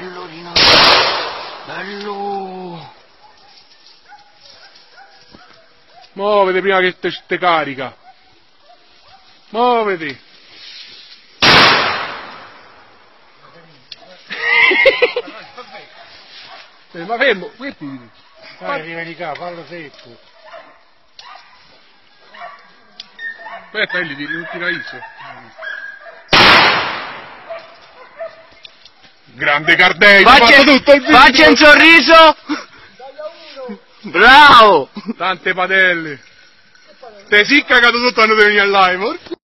Bello Rino, bello. Muovete prima che te carica. Muoviti. Ma fermo, mettiti. Dai, vieni qua, fallo secco. Aspetta, non tira ISO. Grande Cardei, Faccia un sorriso. Bravo. Tante padelle. Te si cagato tutto, hanno venire al live.